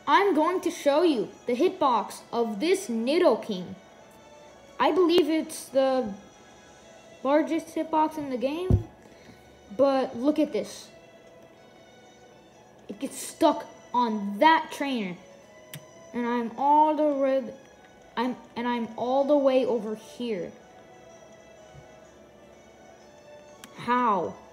I'm going to show you the hitbox of this Nidoking. I believe it's the largest hitbox in the game, but look at this. It gets stuck on that trainer, and I'm all the way over here. How?